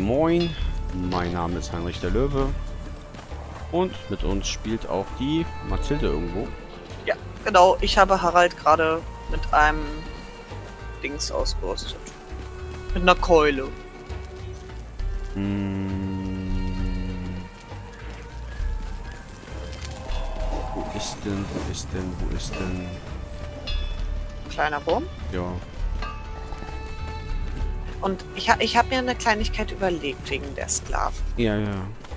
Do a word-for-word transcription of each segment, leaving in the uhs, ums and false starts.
moin, mein Name ist Heinrich der Löwe und mit uns spielt auch die Mathilde irgendwo. Ja, genau. Ich habe Harald gerade mit einem Dings ausgerüstet. Mit einer Keule. Hm. Wo ist denn, wo ist denn, wo ist denn? Kleiner Wurm. Ja. Und ich, ha ich habe mir eine Kleinigkeit überlegt wegen der Sklaven. Ja, ja.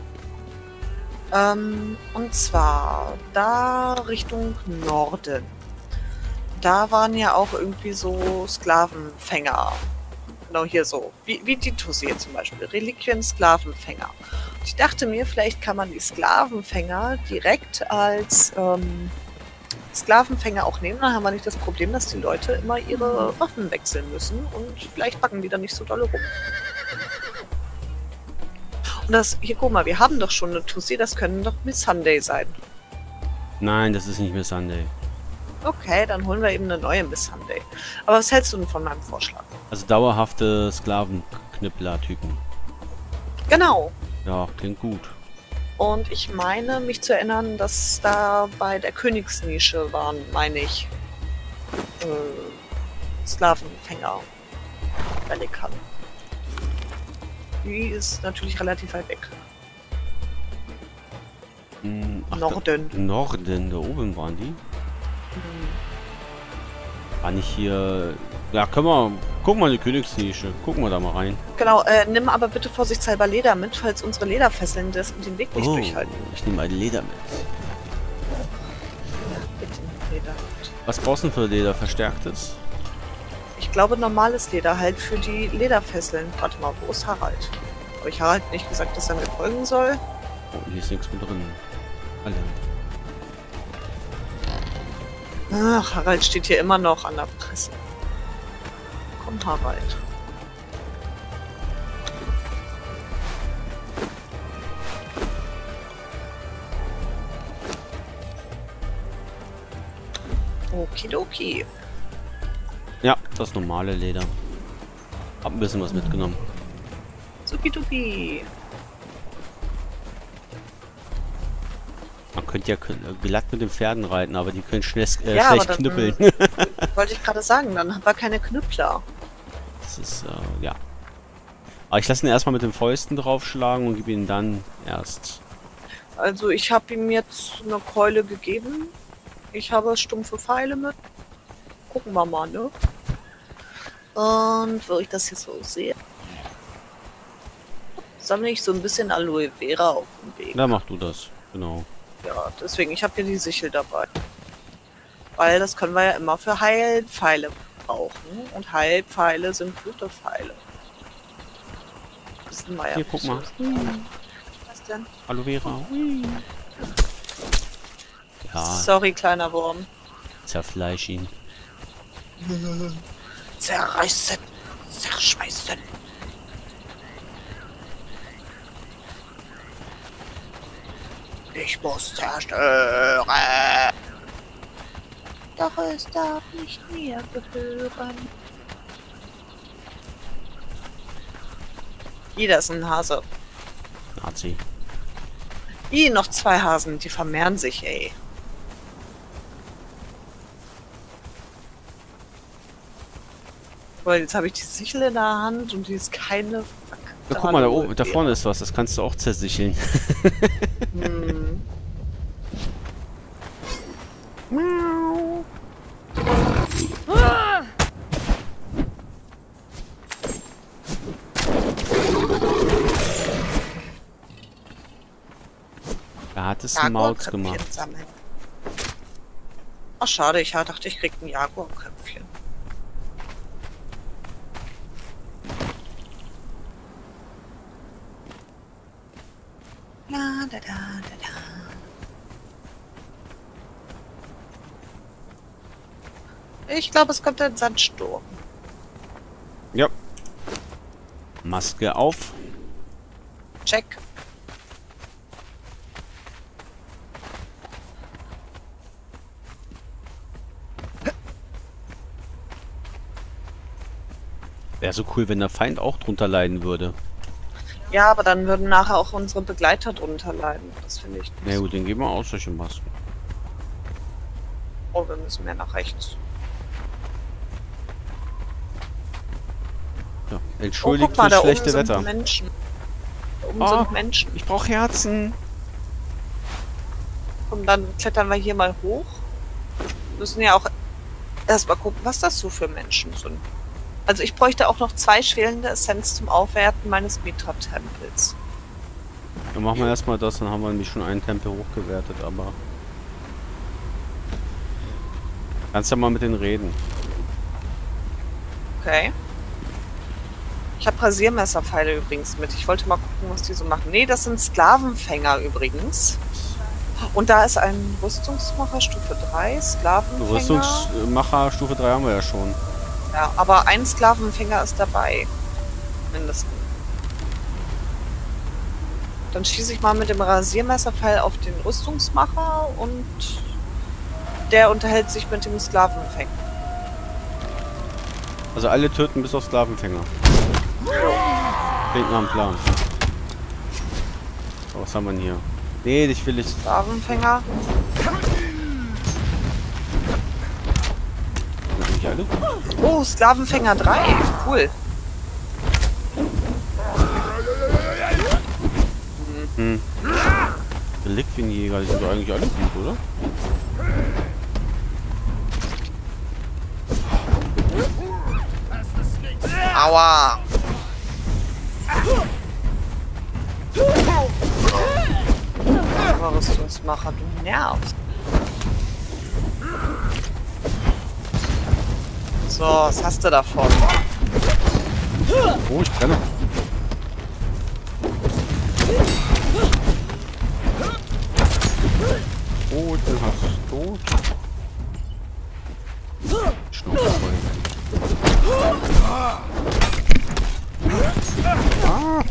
Ähm, und zwar da Richtung Norden. Da waren ja auch irgendwie so Sklavenfänger. Genau hier so. Wie, wie die Tussi zum Beispiel. Reliquien-Sklavenfänger. Und ich dachte mir, vielleicht kann man die Sklavenfänger direkt als ähm, Sklavenfänger auch nehmen. Dann haben wir nicht das Problem, dass die Leute immer ihre Waffen wechseln müssen. Und vielleicht packen die dann nicht so dolle rum. Und das, hier guck mal, wir haben doch schon eine Tussi, das können doch Miss Sunday sein. Nein, das ist nicht Miss Sunday. Okay, dann holen wir eben eine neue Miss Sunday. Aber was hältst du denn von meinem Vorschlag? Also dauerhafte Sklavenknüppler-Typen. Genau. Ja, klingt gut. Und ich meine, mich zu erinnern, dass da bei der Königsnische waren, meine ich, äh, Sklavenfänger Relikan. Die ist natürlich relativ weit weg. Hm, ach, Norden. Da, Norden, da oben waren die. Hm. War nicht hier... Ja, können wir... Gucken wir in die Königsnische. Gucken wir da mal rein. Genau, äh, nimm aber bitte vorsichtshalber Leder mit, falls unsere Lederfesseln das den Weg nicht Oh, durchhalten. ich nehme ein Leder mit. Bitte Leder mit. Was brauchst du denn für Leder? Verstärktes? Ich glaube, normales Leder halt für die Lederfesseln. Warte mal, wo ist Harald? Habe ich Harald nicht gesagt, dass er mir folgen soll? Oh, hier ist nichts mehr drin. Alle. Ach, Harald steht hier immer noch an der Presse. Komm, Harald. Okidoki. Ja, das normale Leder. Hab ein bisschen was mitgenommen. Supidupi. Man könnte ja glatt mit den Pferden reiten, aber die können schnell, äh, Ja, schlecht aber dann, knüppeln. Wollte ich gerade sagen, dann haben wir keine Knüppler. Das ist, äh, ja. Aber ich lasse ihn erstmal mit den Fäusten draufschlagen und gebe ihn dann erst. Also ich habe ihm jetzt eine Keule gegeben. Ich habe stumpfe Pfeile mit. Gucken wir mal, ne? Und wo ich das hier so sehe, sammle ich so ein bisschen Aloe Vera auf dem Weg. Da mach du das, genau. Ja, deswegen, ich habe hier die Sichel dabei. Weil das können wir ja immer für Heilpfeile brauchen. Und Heilpfeile sind gute Pfeile. Wissen wir ja. Hier, guck mal. Was denn? Aloe Vera. Ja, Sorry, kleiner Wurm. zerfleisch ihn. Zerreißen, zerschmeißen. Ich muss zerstören. Doch es darf nicht mir gehören. Jeder ist ein Hase. Nazi. Ih, noch zwei Hasen, die vermehren sich, ey. Weil jetzt habe ich die Sichel in der Hand und die ist keine... Ja, guck mal, da oben, da vorne ist was, das kannst du auch zersicheln. Hm. Da hat es ein Maus gemacht. Ach schade, ich dachte, ich krieg ein Jaguarköpfchen. La, da, da, da, da. Ich glaube, es kommt ein Sandsturm. Ja. Maske auf. Check. Wäre so cool, wenn der Feind auch drunter leiden würde. Ja, aber dann würden nachher auch unsere Begleiter drunter leiden. Das finde ich nicht. Na gut, den geben wir auch solche Masken. Oh, wir müssen mehr nach rechts. Ja. Oh, Entschuldigt guck mal, das da oben schlechte sind Wetter. Menschen. Da oben Ah. sind Menschen. Ich brauche Herzen. Und dann klettern wir hier mal hoch. Müssen ja auch erstmal gucken, was das so für Menschen sind. Also ich bräuchte auch noch zwei schwelende Essenz zum Aufwerten meines Mitra-Tempels. Dann machen wir erstmal das, dann haben wir nämlich schon einen Tempel hochgewertet, aber... Kannst ja mal mit denen reden. Okay. Ich habe Rasiermesserpfeile übrigens mit. Ich wollte mal gucken, was die so machen. Nee, das sind Sklavenfänger übrigens. Und da ist ein Rüstungsmacher Stufe drei, Sklavenfänger. Rüstungsmacher Stufe drei haben wir ja schon. Ja, aber ein Sklavenfänger ist dabei. Mindestens. Dann schieße ich mal mit dem Rasiermesserpfeil auf den Rüstungsmacher und der unterhält sich mit dem Sklavenfänger. Also alle töten bis auf Sklavenfänger. Klingt nach dem Plan. So, was haben wir denn hier? Nee, dich will ich. Sklavenfänger. Sind nicht alle? Oh, Sklavenfänger drei. Cool. Hm. Reliquienjäger, die sind doch eigentlich alle gut, oder? Aua. Aber Rüstungsmacher, du nervst. So, was hast du davon? Oh, ich brenne. Oh, ich bin fast tot. Schnauze. Ah.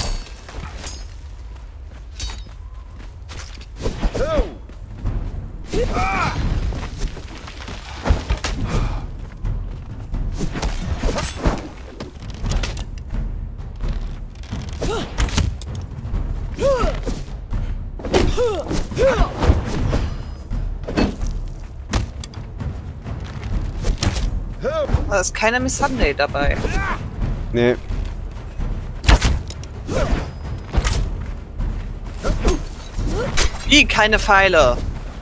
Da ist keine Miss Sunday dabei. Nee. Wie, keine Pfeile?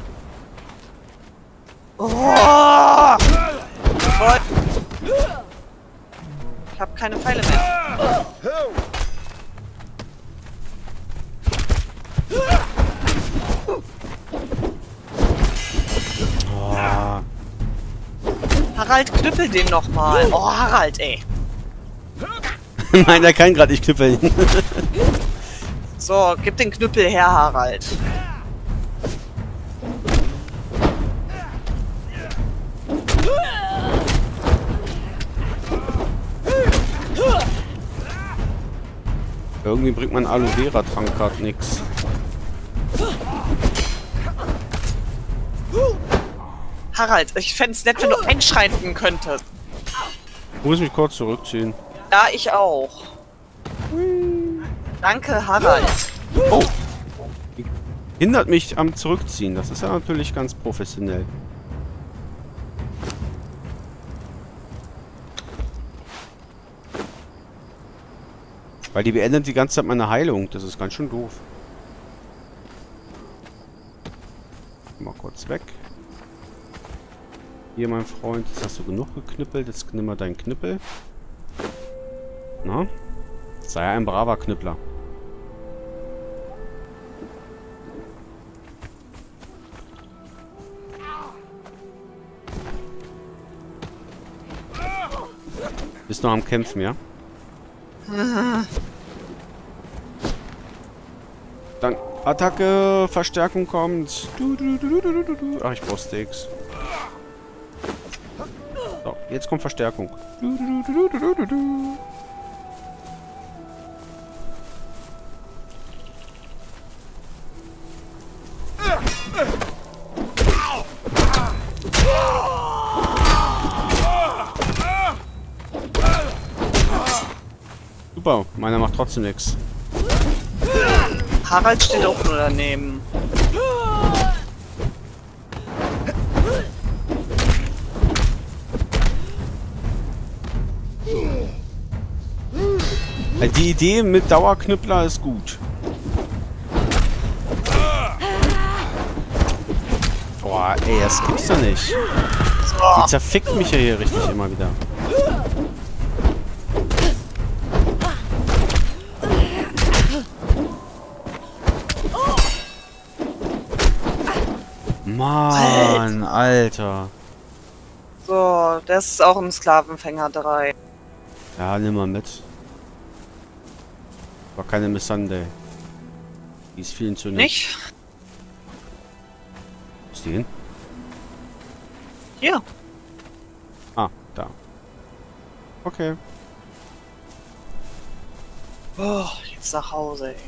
Oh! Voll. Ich habe keine Pfeile mehr. Oh. Harald, knüppel den noch mal. Oh, Harald, ey. Nein, er kann gerade nicht knüppeln. So, gib den Knüppel her, Harald. Irgendwie bringt mein Aloe Vera Trank gerade nix. Harald, ich fänd's nett, wenn du einschreiten könntest. Ich muss mich kurz zurückziehen. Ja, ich auch. Danke, Harald. Oh! Hindert mich am Zurückziehen. Das ist ja natürlich ganz professionell. Weil die beendet die ganze Zeit meine Heilung. Das ist ganz schön doof. Mal kurz weg. Hier, mein Freund. Jetzt hast du genug geknüppelt. Jetzt nimm mal deinen Knüppel. Na? Sei ein braver Knüppler. Bist noch am Kämpfen, ja? Dann Attacke, Verstärkung kommt. Du, du, du, du, du, du. Ach, ich brauch Steaks. So, jetzt kommt Verstärkung. Du, du, du, du, du, du, du. Super, meiner macht trotzdem nichts. Harald steht auch nur daneben. Die Idee mit Dauerknüppler ist gut. Boah, ey, das gibt's doch nicht. Die zerfickt mich ja hier richtig immer wieder. Mann, Alter. So, das ist auch ein Sklavenfänger drei. Ja, nimm mal mit. War keine Miss Sunday. Die ist vielen zu nett. Nicht? Wo ist die hin? Hier. Ah, da. Okay. Oh, jetzt nach Hause, ey.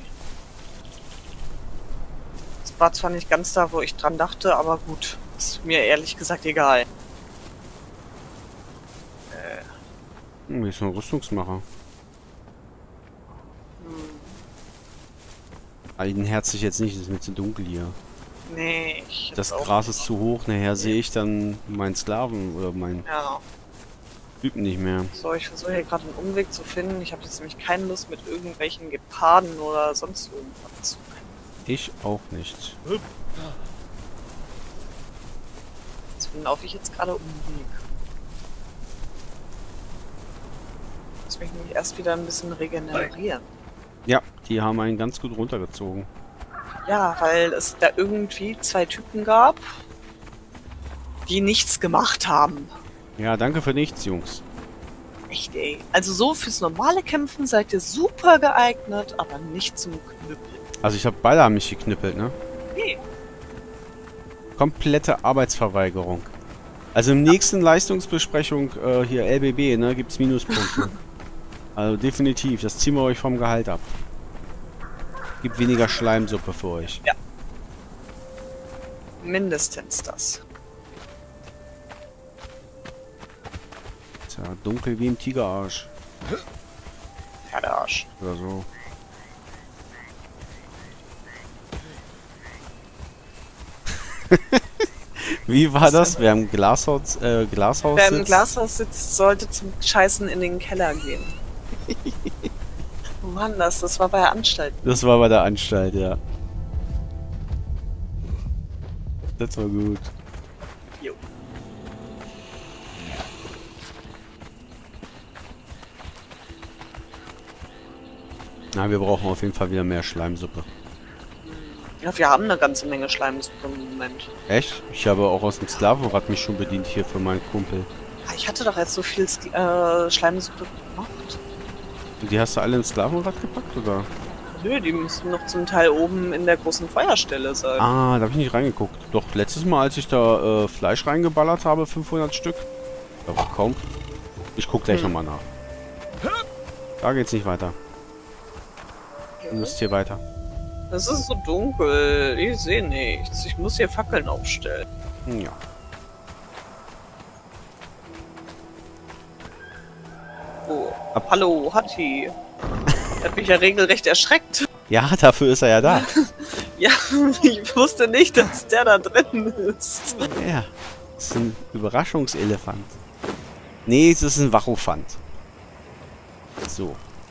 Das war zwar nicht ganz da, wo ich dran dachte, aber gut. Ist mir ehrlich gesagt egal. Äh. Hm, hier ist ein Rüstungsmacher. Ein Herz sich jetzt nicht, es ist mir zu dunkel hier. Nee, ich Das auch Gras nicht. ist zu hoch, nachher sehe ich dann meinen Sklaven oder meinen Ja. Typen nicht mehr. So, ich versuche hier gerade einen Umweg zu finden. Ich habe jetzt nämlich keine Lust mit irgendwelchen Geparden oder sonst irgendwas zu. Ich auch nicht. Deswegen laufe ich jetzt gerade Umweg. Muss mich nämlich erst wieder ein bisschen regenerieren. Ja, die haben einen ganz gut runtergezogen. Ja, weil es da irgendwie zwei Typen gab, die nichts gemacht haben. Ja, danke für nichts, Jungs. Echt, ey. Also so fürs normale Kämpfen seid ihr super geeignet, aber nicht zum Knüppeln. Also ich habe beide haben mich geknüppelt, ne? Nee. Komplette Arbeitsverweigerung. Also im nächsten Leistungsbesprechung äh, hier L B B, ne, gibt's Minuspunkte. Also definitiv, das ziehen wir euch vom Gehalt ab. Gibt weniger Schleimsuppe für euch. Ja. Mindestens das. Ist ja dunkel wie im Tigerarsch. Ja, der Arsch. Oder so. Wie war das? Wer im Glashaus, äh, Glashaus Wer im sitzt? Glashaus sitzt, sollte zum Scheißen in den Keller gehen. Wo war denn das? Das war bei der Anstalt. Das war bei der Anstalt, ja. Das war gut. Jo. Na, wir brauchen auf jeden Fall wieder mehr Schleimsuppe. Ja, wir haben eine ganze Menge Schleimsuppe im Moment. Echt? Ich habe auch aus dem Sklavenrad mich schon bedient hier für meinen Kumpel. Ja, ich hatte doch jetzt so viel Sk äh, Schleimsuppe gemacht. Und die hast du alle ins Sklavenrad gepackt, oder? Nö, die müssten noch zum Teil oben in der großen Feuerstelle sein. Ah, da habe ich nicht reingeguckt. Doch, letztes Mal, als ich da äh, Fleisch reingeballert habe, fünfhundert Stück. Aber kaum. Ich guck gleich Hm. nochmal nach. Da geht's nicht weiter. Du musst hier weiter. Es ist so dunkel, ich sehe nichts. Ich muss hier Fackeln aufstellen. Ja. Oh, hallo, Hatti. Hat mich ja regelrecht erschreckt. Ja, dafür ist er ja da. Ja, ich wusste nicht, dass der da drin ist. Ja. Das ist ein Überraschungselefant. Nee, es ist ein Wachofant. So.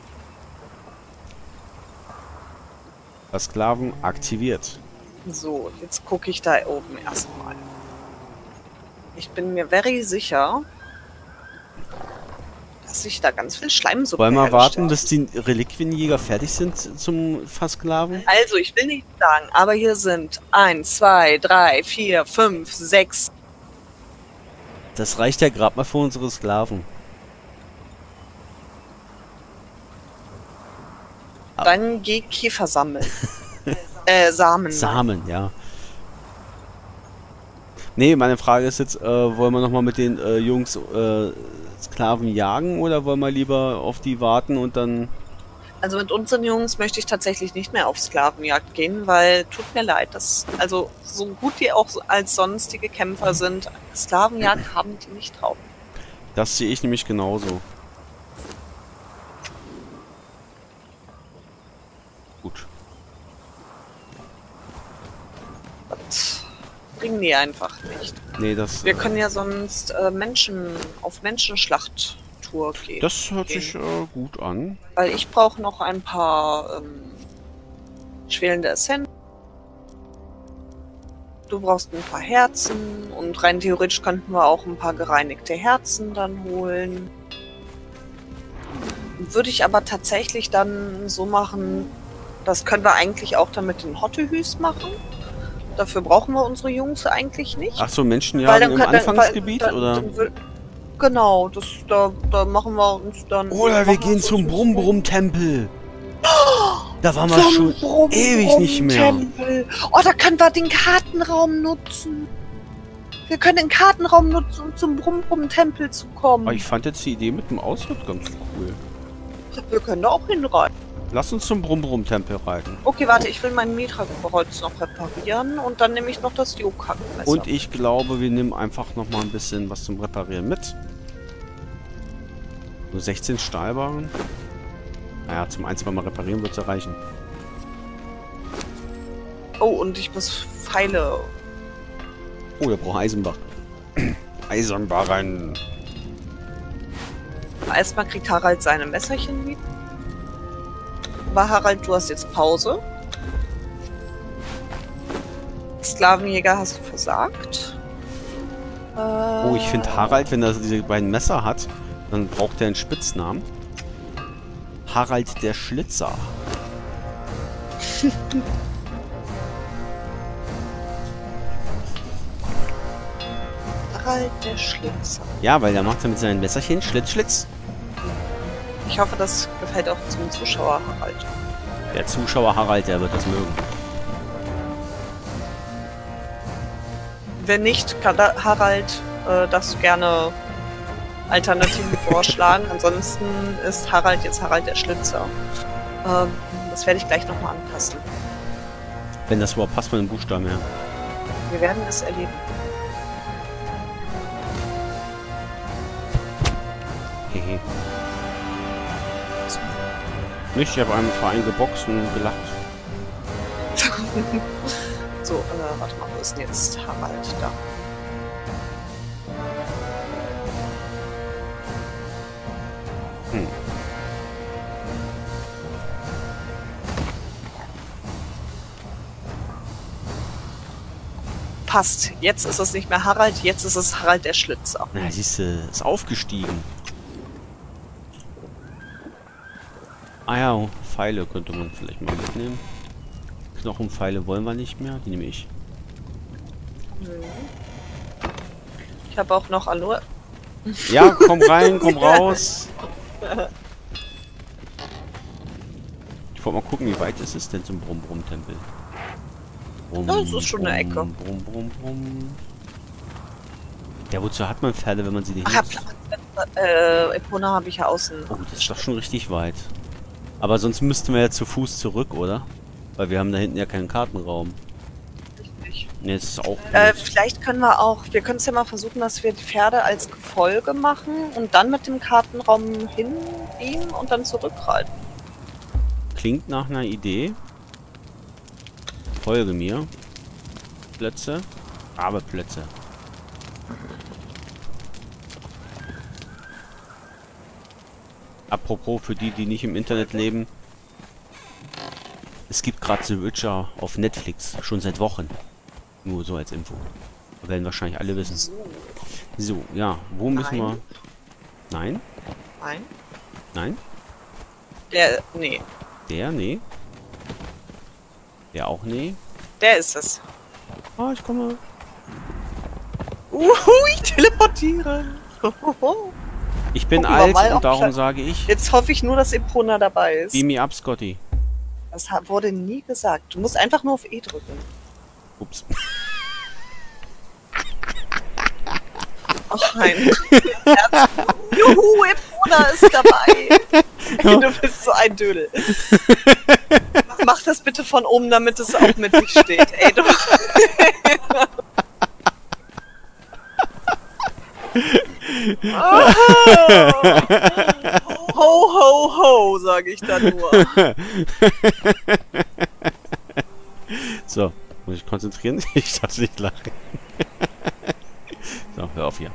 Sklaven aktiviert. So, jetzt gucke ich da oben erstmal. Ich bin mir very sicher, dass ich da ganz viel Schleimsuppe Wollen wir warten, hergestellt bis die Reliquienjäger fertig sind zum Versklaven? habe. Also, ich will nicht sagen, aber hier sind eins, zwei, drei, vier, fünf, sechs. Das reicht ja gerade mal für unsere Sklaven. Dann geh Käfer sammeln. äh, Samen. Samen, ja. Nee, meine Frage ist jetzt, äh, wollen wir nochmal mit den äh, Jungs äh, Sklaven jagen oder wollen wir lieber auf die warten und dann... Also mit unseren Jungs möchte ich tatsächlich nicht mehr auf Sklavenjagd gehen, weil tut mir leid, dass, also so gut die auch als sonstige Kämpfer sind, Sklavenjagd haben die nicht drauf. Das sehe ich nämlich genauso. Gut. können die einfach nicht. Nee, das... Wir äh, können ja sonst äh, Menschen auf Menschenschlachttour gehen. Das hört gehen. sich äh, gut an. Weil ich brauche noch ein paar ähm, schwelende Essenzen. Du brauchst ein paar Herzen und rein theoretisch könnten wir auch ein paar gereinigte Herzen dann holen. Würde ich aber tatsächlich dann so machen, das können wir eigentlich auch dann mit den Hottehüs machen. Dafür brauchen wir unsere Jungs eigentlich nicht. Ach so, Menschenjagen im kann- Anfangsgebiet, dann, oder? Dann, dann, genau, das, da, da machen wir uns dann... Oder wir machen gehen uns zum uns- Brumm-Brumm-Tempel. Da waren wir Zum schon Brumm- ewig nicht mehr. Brumm-Tempel. Oh, da können wir den Kartenraum nutzen. Wir können den Kartenraum nutzen, um zum Brumm-Brumm-Tempel zu kommen. Aber ich fand jetzt die Idee mit dem Ausritt ganz cool. Wir können da auch hinreiten. Lass uns zum Brumm-Brumm-Tempel reiten. Okay, warte, ich will mein Mitra-Kreuz noch reparieren und dann nehme ich noch das Yokaku-Messer. Und ich glaube, wir nehmen einfach noch mal ein bisschen was zum Reparieren mit. Nur sechzehn Stahlbarren. Naja, zum ein, zwei Mal reparieren wird es erreichen. Oh, und ich muss Pfeile. Oh, der braucht Eisenbach. Eisenbarren. Erstmal kriegt Harald seine Messerchen wieder. Aber Harald, du hast jetzt Pause. Sklavenjäger hast du versagt. Äh, Oh, ich finde Harald, wenn er diese beiden Messer hat, dann braucht er einen Spitznamen. Harald der Schlitzer. Harald der Schlitzer. Ja, weil der macht er mit seinen Messerchen Schlitz, Schlitz. Ich hoffe, das gefällt auch zum Zuschauer Harald. Der Zuschauer Harald, der wird das mögen. Wenn nicht, kann da Harald äh, darfst du gerne Alternativen vorschlagen. Ansonsten ist Harald jetzt Harald der Schlitzer. Ähm, das werde ich gleich nochmal anpassen. Wenn das überhaupt passt von den Buchstaben her. Wir werden es erleben. Hehe. Nicht, ich habe einen Verein geboxt und gelacht. So, äh, warte mal, wo ist denn jetzt Harald da? Hm. Passt. Jetzt ist es nicht mehr Harald, jetzt ist es Harald der Schlitzer. Na, siehst du, ist aufgestiegen. Ah ja, Pfeile könnte man vielleicht mal mitnehmen. Knochenpfeile wollen wir nicht mehr, die nehme ich. Ich habe auch noch Aloe. Ja, komm rein, komm raus. Ich wollte mal gucken, wie weit ist es denn zum Brumm-Brumm-Tempel. Brumm, Das ist schon eine Ecke. Brumm, Brumm, Brumm, Brumm. Ja, wozu hat man Pferde, wenn man sie nicht Ach, nutzt? ja, äh, Epona habe ich ja außen. Oh, das ist doch schon richtig weit. Aber sonst müssten wir ja zu Fuß zurück, oder? Weil wir haben da hinten ja keinen Kartenraum. Richtig. Ne, das ist auch Äh, gut. vielleicht können wir auch, wir können es ja mal versuchen, dass wir die Pferde als Gefolge machen und dann mit dem Kartenraum hinbiegen und dann zurückreiten. Klingt nach einer Idee. Folge mir. Plätze. Aber Plätze. Apropos für die, die nicht im Internet leben. Es gibt gerade The Witcher auf Netflix. Schon seit Wochen. Nur so als Info. Das werden wahrscheinlich alle wissen. So. So, ja. Wo müssen Nein. wir... Nein? Nein. Nein? Der, nee. Der? Nee. Der auch nee. Der ist es. Ah, ich komme. Uhu, ich teleportiere. Ich bin Gucken wir alt mal, ob und darum ich- sage ich... Jetzt hoffe ich nur, dass Epona dabei ist. Beam me up, Scotty. Das ha- wurde nie gesagt. Du musst einfach nur auf E drücken. Ups. Ach nein. Herz- Juhu, Epona ist dabei. Du bist so ein Dödel. Mach das bitte von oben, damit es auch mittig steht. Ey, du. Ho, ho, ho, sage ich da nur. So, muss ich konzentrieren? Ich darf nicht lachen. hör auf hier.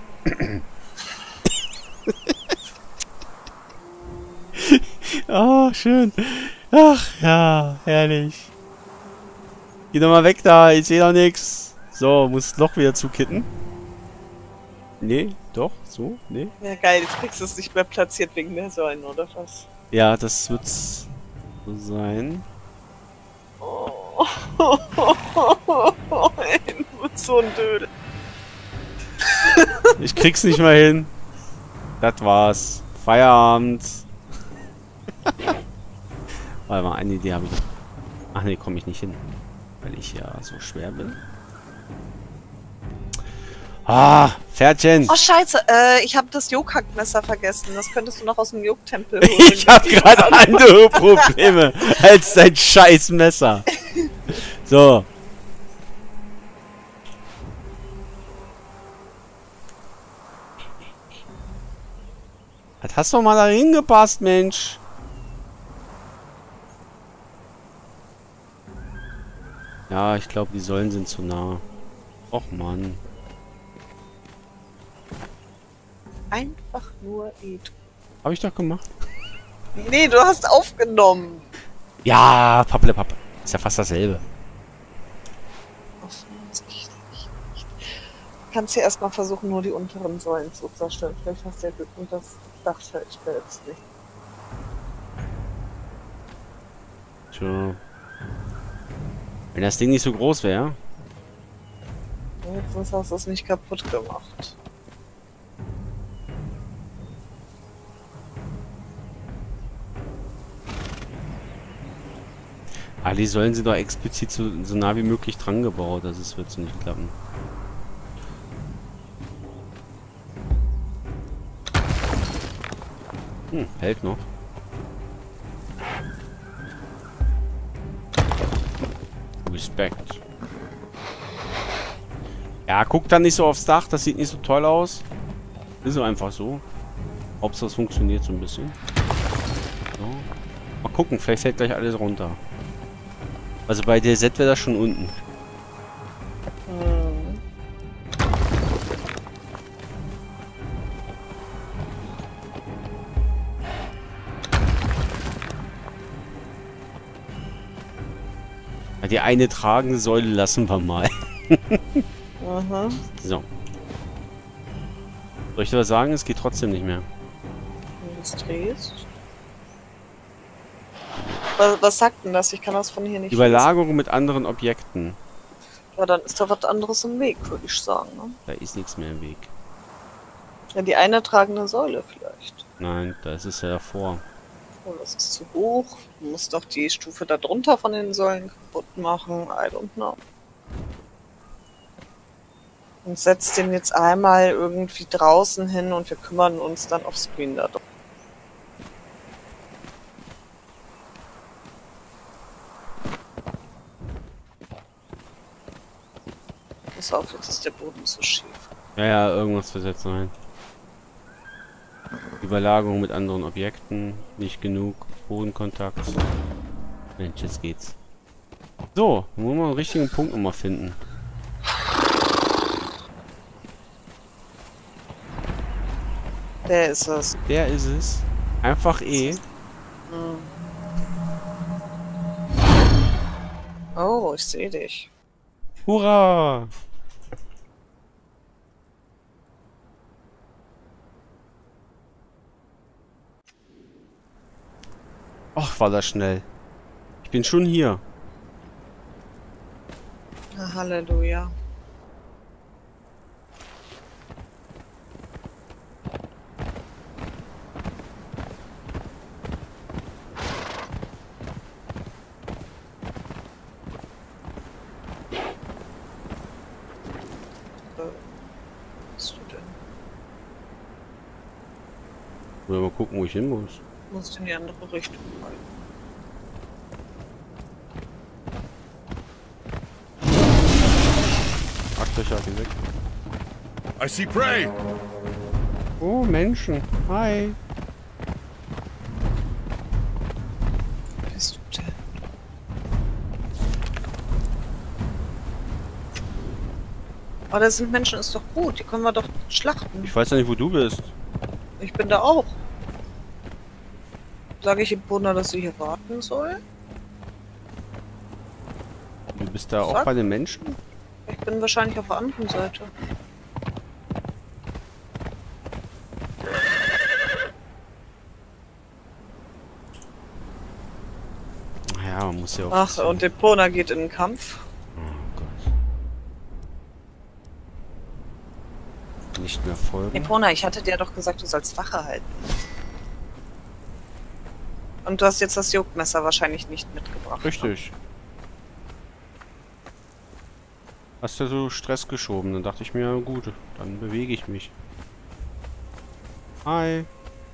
Oh, schön. Ach ja, herrlich. Geh doch mal weg da, ich sehe doch nichts. So, muss das Loch wieder zukitten. Nee, doch, so, nee. Ja geil, jetzt kriegst du es nicht mehr platziert wegen der Säulen, oder was? Ja, das wird's so sein. Oh. Ey, du bist so ein Dödel. Ich krieg's nicht mehr hin. Das war's. Feierabend. Warte mal, eine Idee habe ich. Ach nee, komme ich nicht hin. Weil ich ja so schwer bin. Ah, Pferdchen. Oh scheiße, äh, ich habe das Jokhackmesser vergessen. Das könntest du noch aus dem Joktempel holen. Ich habe gerade andere Probleme als dein scheiß Messer. So. Das hast doch mal da hingepasst, Mensch. Ja, ich glaube, die Säulen sind zu nah. Och, Mann. Einfach nur Edu. Hab ich doch gemacht. Nee, du hast aufgenommen. Ja, Papple-Pappe. Ist ja fast dasselbe. Offensichtlich nicht. Kannst ja erstmal versuchen, nur die unteren Säulen zu zerstören. Vielleicht hast du ja Glück und das Dach selbst nicht. Tja. Wenn das Ding nicht so groß wäre. Jetzt hast du es nicht kaputt gemacht. Ah, die Säulen sind doch explizit so, so nah wie möglich dran gebaut. Also es wird so nicht klappen. Hm, hält noch. Respekt. Ja, guck dann nicht so aufs Dach, das sieht nicht so toll aus. Ist so einfach so. Ob das funktioniert so ein bisschen. So. Mal gucken, vielleicht fällt gleich alles runter. Also bei der Set wäre das schon unten. Hm. Ja, die eine tragende Säule lassen wir mal. Aha. So. Soll ich was sagen? Es geht trotzdem nicht mehr. Wenn du es drehst. Was, was sagt denn das? Ich kann das von hier nicht Überlagerung mit anderen Objekten. lesen. Ja, dann ist da was anderes im Weg, würde ich sagen. Ne? Da ist nichts mehr im Weg. Ja, die eine tragende Säule vielleicht. Nein, da ist es ja davor. Oh, das ist zu hoch. Du musst doch die Stufe da drunter von den Säulen kaputt machen. I don't know. Und setzt den jetzt einmal irgendwie draußen hin und wir kümmern uns dann offscreen da drum. Pass auf, jetzt ist der Boden so schief. Ja, ja, irgendwas versetzt rein. Überlagerung mit anderen Objekten. Nicht genug. Bodenkontakt. Mensch, jetzt geht's. So, dann wollen wir einen richtigen Punkt nochmal finden. Der ist es. Der ist es. Einfach E. Hm. Oh, ich sehe dich. Hurra! Ach, war das schnell. Ich bin schon hier. Na, Halleluja. Was bist du denn? Wollen wir mal gucken, wo ich hin muss. Du musst in die andere Richtung rein. Arschlöcher, geh weg. I see prey! Oh, Menschen. Hi. Wo bist du denn? Aber das sind Menschen, ist doch gut. Die können wir doch schlachten. Ich weiß ja nicht, wo du bist. Ich bin da auch. Sage ich Epona, dass sie hier warten soll? Du bist da auch Sag. bei den Menschen? Ich bin wahrscheinlich auf der anderen Seite. Ja, man muss ja auch... Ach, und Epona geht in den Kampf. Oh Gott. Nicht mehr folgen. Epona, ich hatte dir doch gesagt, du sollst Wache halten. Und du hast jetzt das Juckmesser wahrscheinlich nicht mitgebracht. Richtig. Hast du so Stress geschoben? Dann dachte ich mir, ja, gut, dann bewege ich mich. Hi.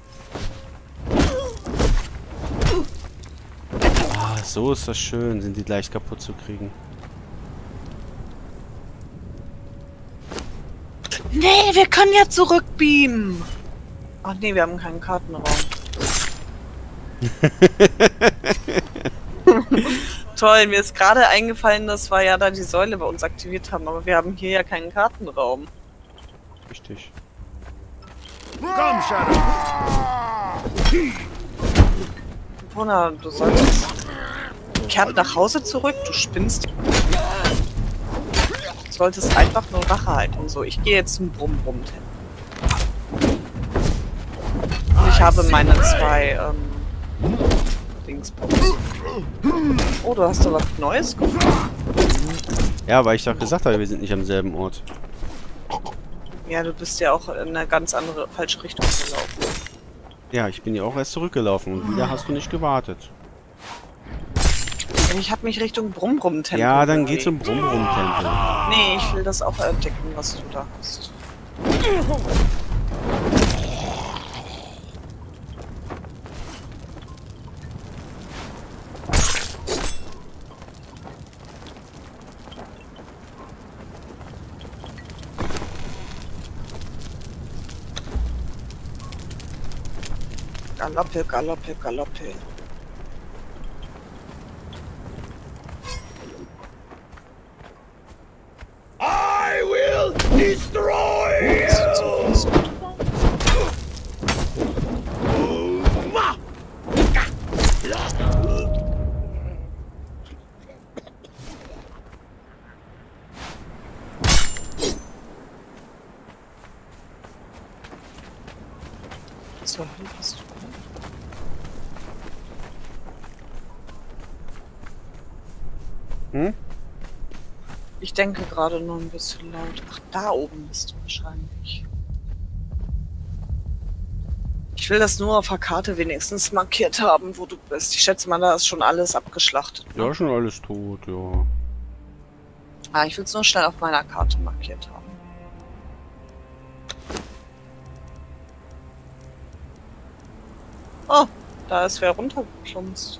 Ah, so ist das schön, sind die leicht kaputt zu kriegen. Nee, wir können ja zurückbeamen. Ach nee, wir haben keinen Kartenraum. Toll, mir ist gerade eingefallen, dass wir ja da die Säule bei uns aktiviert haben, aber wir haben hier ja keinen Kartenraum. Richtig. Come, Shadow! Epona, du solltest... Kehrt nach Hause zurück, du spinnst. Du solltest einfach nur Wache halten. So, ich gehe jetzt zum Brumm-Brumm-Tempel. Und ich habe meine zwei, ähm... Dingsbums. Oh, du hast da was Neues gefunden. Ja, weil ich doch gesagt habe, wir sind nicht am selben Ort. Ja, du bist ja auch in eine ganz andere, falsche Richtung gelaufen. Ja, ich bin ja auch erst zurückgelaufen und wieder hast du nicht gewartet. Ich habe mich Richtung Brumm-Brumm-Tempel Ja, dann geh bewegt. zum Brumm-Brumm-Tempel. Nee, ich will das auch entdecken, was du da hast. Galoppe, Galoppe, Galoppe. I will destroy Zur Hölle bist du? Hm? Ich denke gerade nur ein bisschen laut. Ach, da oben bist du wahrscheinlich. Ich will das nur auf der Karte wenigstens markiert haben, wo du bist. Ich schätze mal, da ist schon alles abgeschlachtet. Ne? Ja, schon alles tot, ja. Ah, ich will es nur schnell auf meiner Karte markiert haben. Oh, da ist wer runtergeplumpst.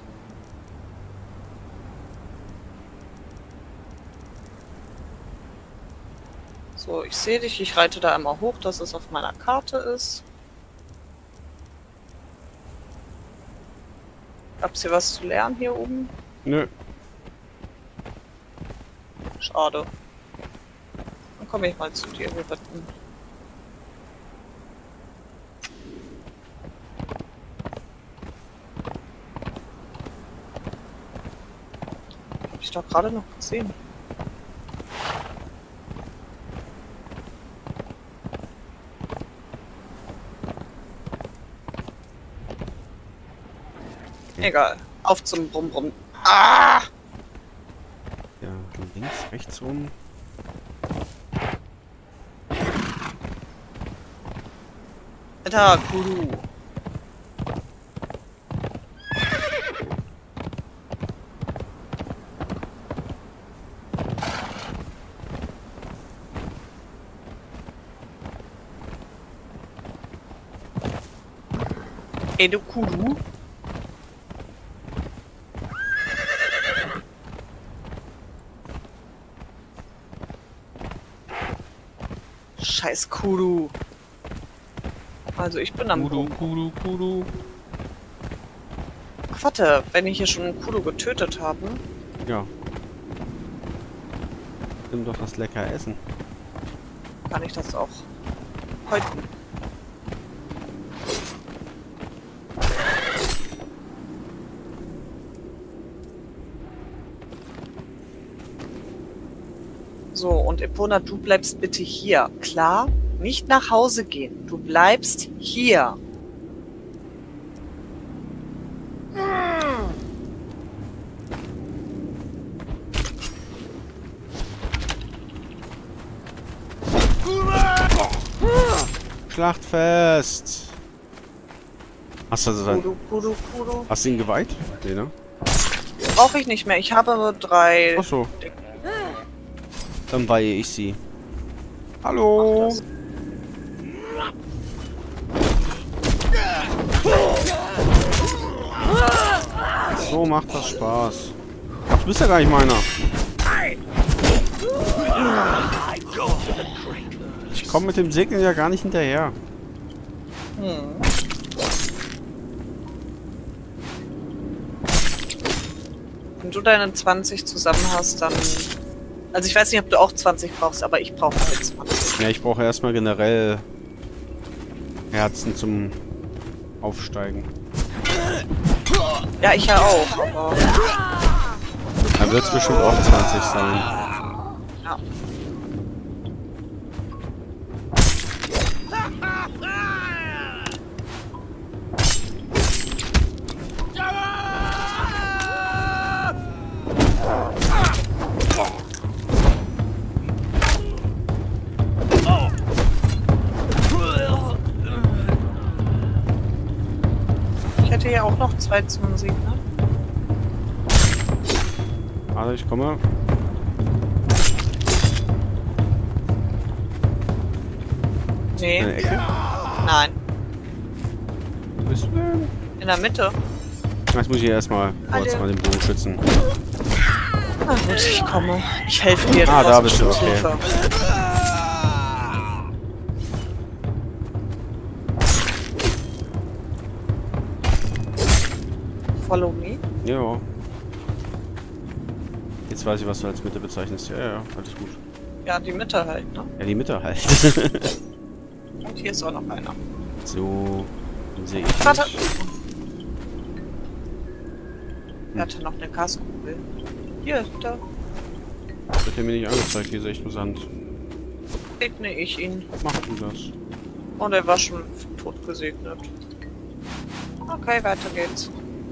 So, ich sehe dich, ich reite da einmal hoch, dass es auf meiner Karte ist. Gab's hier was zu lernen hier oben? Nö. Schade. Dann komme ich mal zu dir, wir retten. Hab ich doch gerade noch gesehen. Egal. Auf zum Brumm-Brumm. Ah! Ja, links, rechts rum. Alter, Kudu. Ey, du Kudu. Scheiß Kudu. Also ich bin am Kudu, Brumm. Kudu, Kudu. Ach, warte, wenn ich hier schon einen Kudu getötet habe. Ja. Nimm doch das lecker Essen. kann ich das auch häuten. So, und Epona, du bleibst bitte hier. Klar? Nicht nach Hause gehen. Du bleibst hier. Schlachtfest! Hast du also dann, Kudu, kudu, kudu. hast du ihn geweiht? Nee, ne? Brauche ich nicht mehr. Ich habe nur drei. Ach so. Dann weihe ich sie. Hallo! So macht das Spaß. Ach, du bist ja gar nicht meiner. Ich komme mit dem Segnen ja gar nicht hinterher. Hm. Wenn du deine zwanzig zusammen hast, dann... Also ich weiß nicht, ob du auch zwanzig brauchst, aber ich brauche halt zwanzig. Ja, ich brauche erstmal generell Herzen zum Aufsteigen. Ja, ich ja auch, aber... Da wird es bestimmt auch zwanzig sein. Ja. Ich hätte ja auch noch zwei zum Segnen. Warte, ich komme. Nee. In der Ecke. Nein. Wo bist du denn? In der Mitte. Jetzt muss ich erstmal kurz Alle. mal den Bogen schützen. Na gut, ich komme. Ich helfe dir. Ah, brauchst da bist du, bestimmt okay. Hilfe. Follow me. Ja. Jetzt weiß ich, was du als Mitte bezeichnest. Ja, ja, alles gut. Ja, die Mitte halt, ne? Ja, die Mitte halt. Und hier ist auch noch einer. So, den sehe ich Warte. nicht. Er hatte noch eine Gaskugel. Hier, da Wird er mir nicht angezeigt, hier ist echt nur Sand. segne ich ihn. Mach du das. Und er war schon tot gesegnet. Okay, weiter geht's.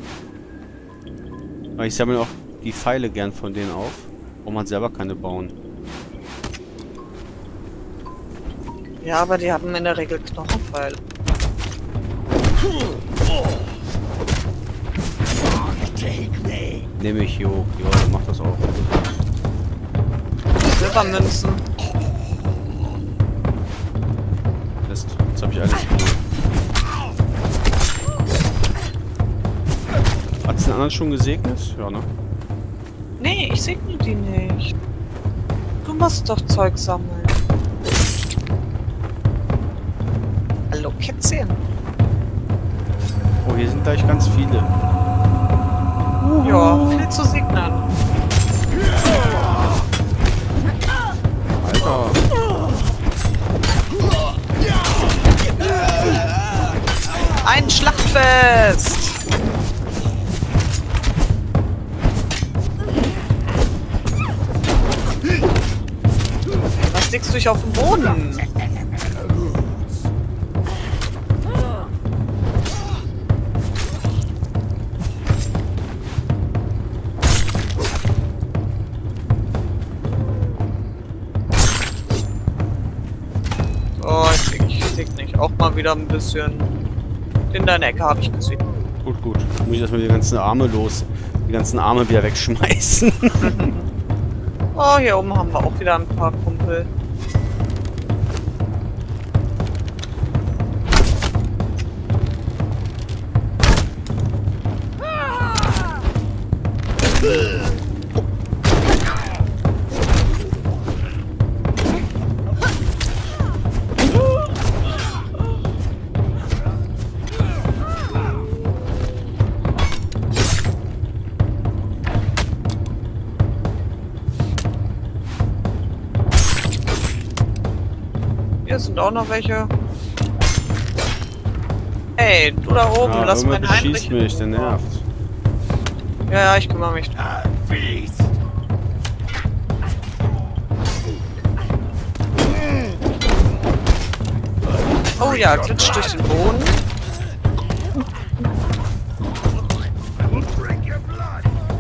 Aber ich sammle auch die Pfeile gern von denen auf. Warum man selber keine bauen. Ja, aber die haben in der Regel Knochenpfeile. Nehme ich, jo. Jo, mach das auch. Silbermünzen. Mist, jetzt habe ich alles geholt. Hat es den anderen schon gesegnet? Ja, ne? Nee, ich segne die nicht. Du musst doch Zeug sammeln. Hallo, Kätzchen. Oh, hier sind gleich ganz viele. Ja, viel zu segnen. Alter. Ein Schlachtfest! Was legst du dich auf den Boden? Oh, ich segne ich segne nicht. Auch mal wieder ein bisschen. In deiner Ecke habe ich gesehen. Gut, gut. Dann muss ich erstmal die ganzen Arme los. Die ganzen Arme wieder wegschmeißen. Oh, hier oben haben wir auch wieder ein paar Kumpel. Hier sind auch noch welche. Ey, du da oben, Ja, lass irgendwer meinen beschießt Heinrich. mich, der nervt. Ja, ja, ich kümmere mich. A feast. Oh ja, glitscht durch den Boden. I will drink your blood.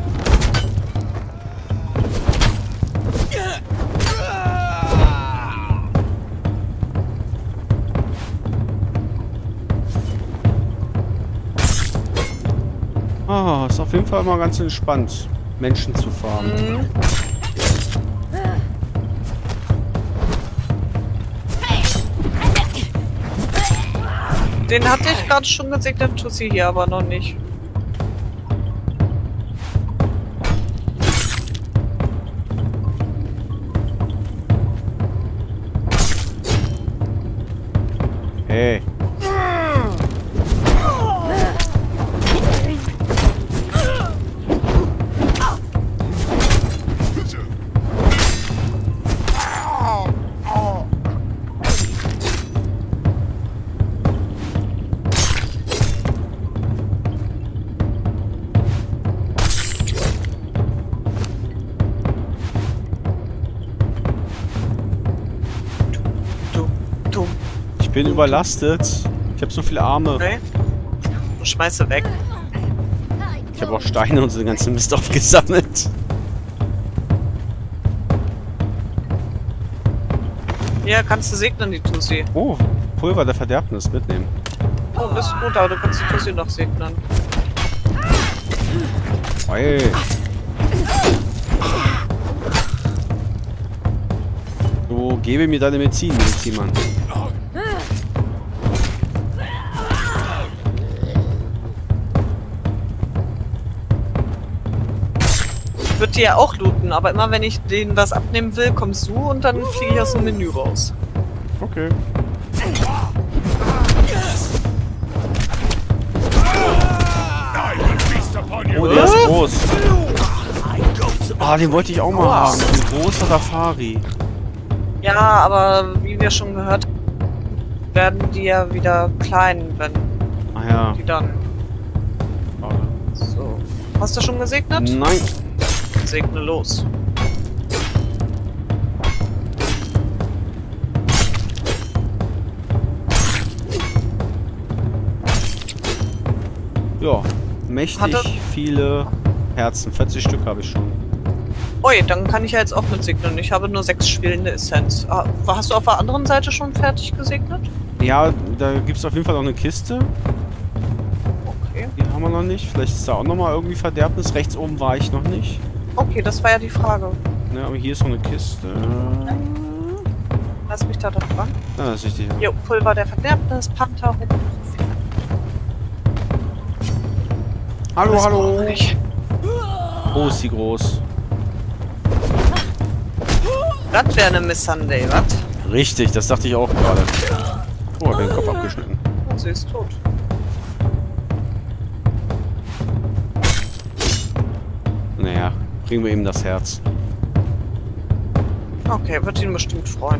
Ah, ist auf jeden Fall mal ganz entspannt, Menschen zu farmen. Mhm. Den hatte ich gerade schon gesegnet, Tussi hier aber noch nicht. Hey. Du, du, Ich bin überlastet. Ich habe so viele Arme. okay. Du schmeißt sie weg. Ich habe auch Steine und so den ganzen Mist aufgesammelt. Hier kannst du segnen, die Tussi. Oh, Pulver der Verderbnis mitnehmen. Oh, das ist gut, aber du kannst die Tussi noch segnen. Hey. Du, gebe mir deine Medizin, Medizinmann. Ich würde die ja auch looten, aber immer wenn ich denen was abnehmen will, kommst du und dann fliege ich aus dem Menü raus. Okay. I will feast upon you. Oh, der ist groß. Ah, den wollte ich auch mal haben. Ein großer Safari. Ja, aber wie wir schon gehört haben, werden die ja wieder klein, wenn Ah ja. die dann... Schade. So. Hast du schon gesegnet? Nein. Segne los. Ja, mächtig Hatte- viele Herzen. vierzig Stück habe ich schon. Ui, dann kann ich ja jetzt auch mit segnen. Ich habe nur sechs schwelende Essenz. Ah, hast du auf der anderen Seite schon fertig gesegnet? Ja, da gibt es auf jeden Fall noch eine Kiste. Okay. Die haben wir noch nicht. Vielleicht ist da auch nochmal irgendwie Verderbnis. Rechts oben war ich noch nicht. Okay, das war ja die Frage. Ne, aber hier ist noch eine Kiste. Lass mich da doch dran. Ah, das ist richtig. Jo, Pulver der Verderbnis, Panther, Hoch. Hallo, Das hallo. brauche ich. Oh, ist die groß. Das wäre eine Miss Sunday, was? Richtig, das dachte ich auch gerade. Oh, hab den Kopf abgeschnitten. Und sie ist tot. Naja, bringen wir ihm das Herz. Okay, wird ihn bestimmt freuen.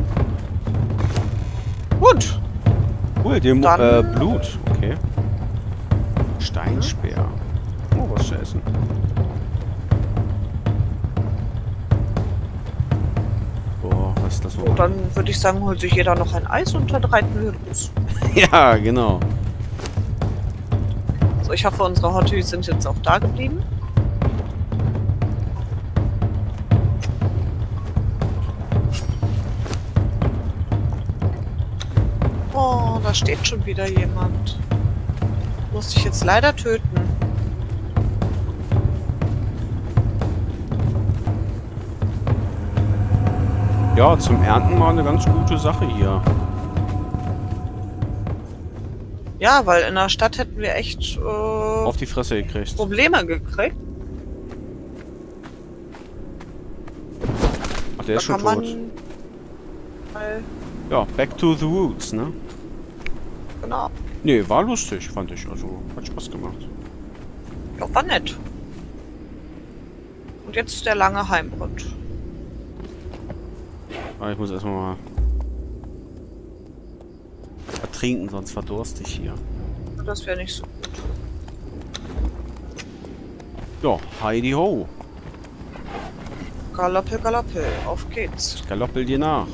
Gut. Cool, dem Dann- äh, Blut. Okay. Steinspeer. Oh, was zu essen. Boah, was ist das So, wohl? dann würde ich sagen, holt sich jeder noch ein Eis und dann reiten wir los. Ja, genau. So, ich hoffe, unsere Hotties sind jetzt auch da geblieben. Oh, da steht schon wieder jemand. Muss ich jetzt leider töten. Ja, zum Ernten mal eine ganz gute Sache hier. Ja, weil in der Stadt hätten wir echt äh, Auf die Fresse gekriegt. Probleme gekriegt. Ach, der Da ist schon kann tot. man... Weil, Ja, back to the roots, ne? genau. Nee, war lustig, fand ich. Also, hat Spaß gemacht. Ja, war nett. Und jetzt der lange Heimbrand. Aber ich muss erstmal mal trinken, sonst verdurste ich hier. Das wäre nicht so gut. Ja, Heidi ho. Galoppe, Galoppe, auf geht's. Galoppel dir nach.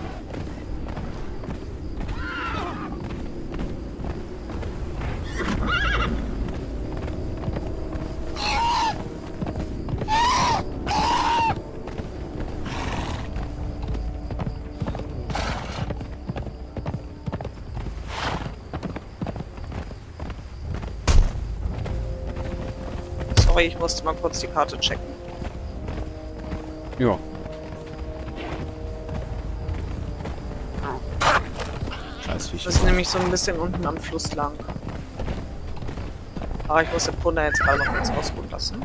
Sorry, ich musste mal kurz die Karte checken. Ja. Scheiß Das ist nämlich so ein bisschen unten am Fluss lang. Aber ich muss den Punda jetzt gerade noch kurz ausruhen lassen.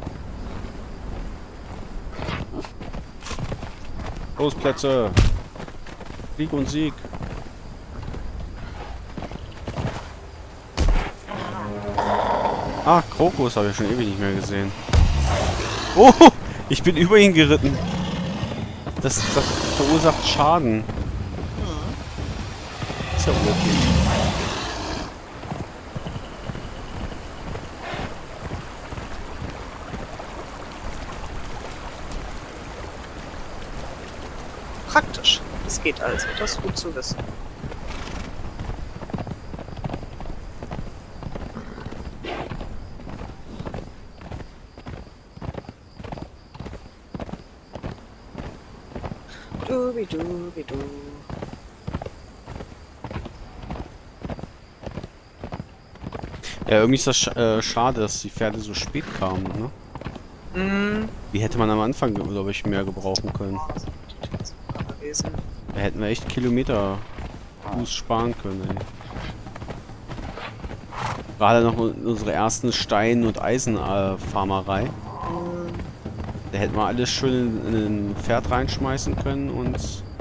Los, Plätze. Sieg und Sieg. Ah, Krokus habe ich schon ewig nicht mehr gesehen. Oh, ich bin über ihn geritten. Das, das verursacht Schaden. Ist ja wirklich. Praktisch. Es geht also. Das ist gut zu wissen. Dubidubidu. Ja, irgendwie ist das sch äh, schade, dass die Pferde so spät kamen, ne? Mm. Die hätte man am Anfang, glaube ich, mehr gebrauchen können. Gewesen. Da hätten wir echt Kilometer Fuß sparen können, ey. Gerade noch unsere ersten Stein- und Eisenfarmerei. Mm. Da hätten wir alles schön in, in ein Pferd reinschmeißen können und...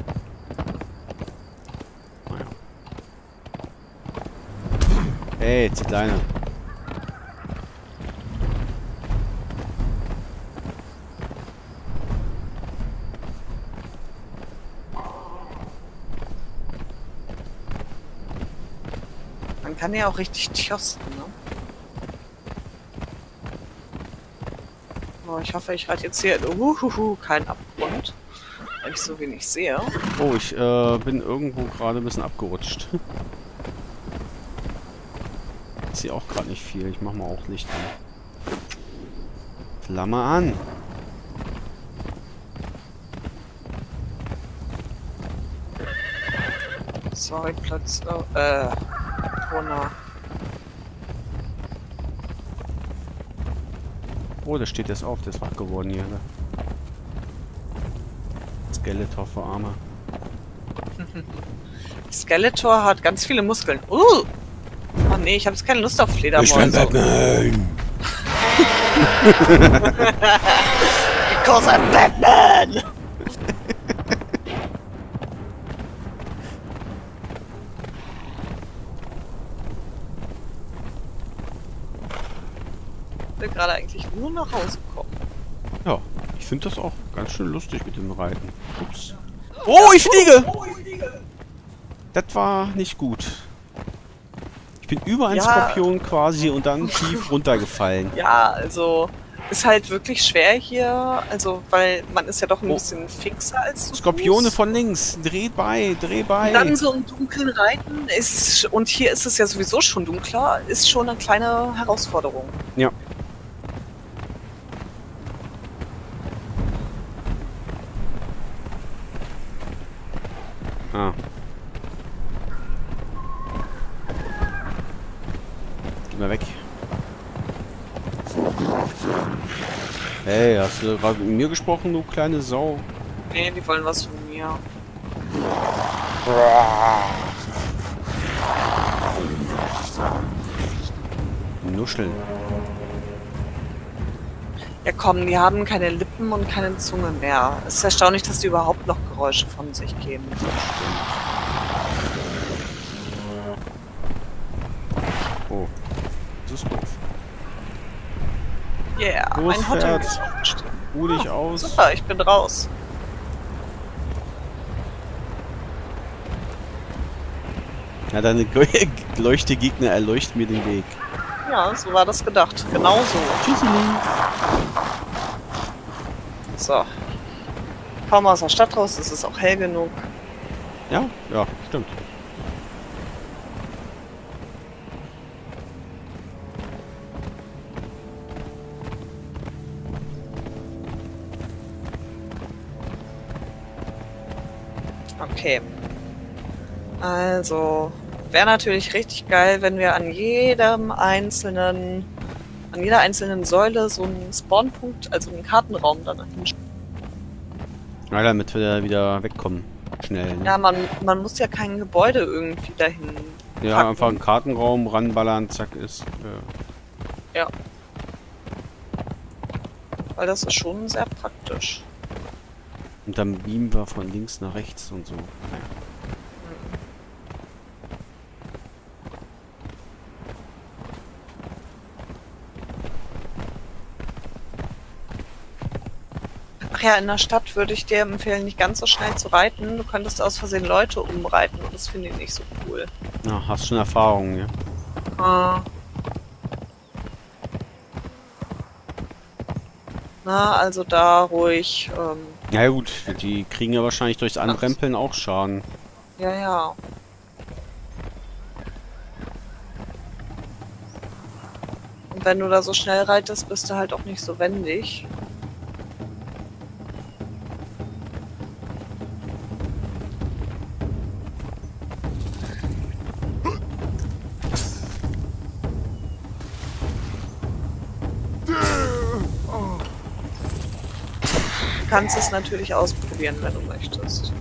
Naja. Hey, die Kleine. Man kann ja auch richtig tjosten, ne? Oh, ich hoffe, ich reite jetzt hier uhuhu, keinen Abgrund, weil ich so wenig sehe. Oh, ich äh, bin irgendwo gerade ein bisschen abgerutscht. Ich sehe auch gerade nicht viel. Ich mach mal auch Licht an. Flamme an! Sorry, Platz. Oh, äh. Corona. Oh, der steht jetzt auf. Der ist wach geworden hier. Ne? Skeletor für Arme. Skeletor hat ganz viele Muskeln. Uh! Oh nee, ich habe jetzt keine Lust auf Fledermäuse. Ich bin Batman! Because I'm Batman! Ich will gerade eigentlich nur nach Hause kommen. Ja, ich finde das auch ganz schön lustig mit dem Reiten. Ups. Oh, ich fliege! Das war nicht gut. Ich bin über einen Ja. Skorpion quasi und dann tief runtergefallen. Ja, also ist halt wirklich schwer hier, also weil man ist ja doch ein Oh. bisschen fixer als zu Skorpione Fuß. von links. Dreh bei, dreh bei. Dann so im Dunkeln reiten ist, und hier ist es ja sowieso schon dunkler, ist schon eine kleine Herausforderung. Ja. Ah. Geh mal weg. Hey, hast du gerade mit mir gesprochen, du kleine Sau? Nee, die wollen was von mir. Nuscheln. Ja komm, die haben keine Lippen und keine Zunge mehr. Es ist erstaunlich, dass die überhaupt noch Geräusche von sich geben. Oh. Das ist doof. Yeah, Los, ein Hotdog Pferd. ist aufgestiegen. Ruh dich aus. Super, ich bin raus. Ja, deine Leuchtegegner erleuchten mir den Weg. Ja, so war das gedacht. Genau so. Tschüssi. So. Kaum aus der Stadt raus, es ist auch hell genug. Ja, ja, stimmt. Okay. Also, wäre natürlich richtig geil, wenn wir an jedem einzelnen, an jeder einzelnen Säule so einen Spawnpunkt, also einen Kartenraum dann hinstellen. Ja, damit wir wieder wegkommen. Schnell, ne? Ja, man, man muss ja kein Gebäude irgendwie dahin Ja, packen. einfach einen Kartenraum ranballern, zack, ist. Äh, Ja. Weil das ist schon sehr praktisch. und dann beamen wir von links nach rechts und so. Naja. Ach ja, in der Stadt würde ich dir empfehlen, nicht ganz so schnell zu reiten. Du könntest aus Versehen Leute umreiten und das finde ich nicht so cool. Ja, hast schon Erfahrungen, ja? Ah. Na, also da ruhig. Ähm, Ja gut, die kriegen ja wahrscheinlich durchs Anrempeln auch Schaden. ja, ja. Und wenn du da so schnell reitest, bist du halt auch nicht so wendig. Du kannst es natürlich ausprobieren, wenn du möchtest.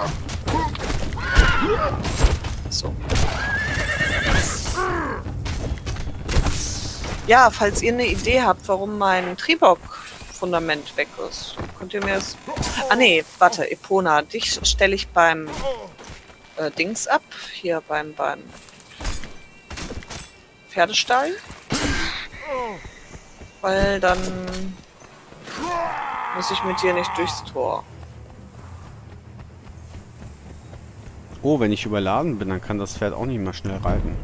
So. Ja, falls ihr eine Idee habt, warum mein Tribok-Fundament weg ist, könnt ihr mir das... Ah nee, warte, Epona, dich stelle ich beim äh, Dings ab. Hier beim, beim Pferdestall. Weil dann muss ich mit dir nicht durchs Tor. Oh, wenn ich überladen bin, dann kann das Pferd auch nicht mehr schnell reiten.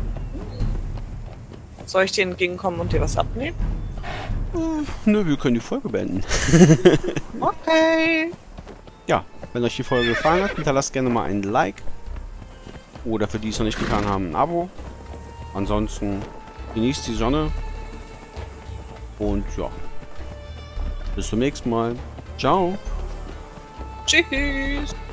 Soll ich dir entgegenkommen und dir was abnehmen? Äh, nö, wir können die Folge beenden. Okay. Ja, wenn euch die Folge gefallen hat, hinterlasst gerne mal ein Like. Oder für die es noch nicht getan haben, ein Abo. Ansonsten genießt die Sonne. Und ja. Bis zum nächsten Mal. Ciao. Tschüss.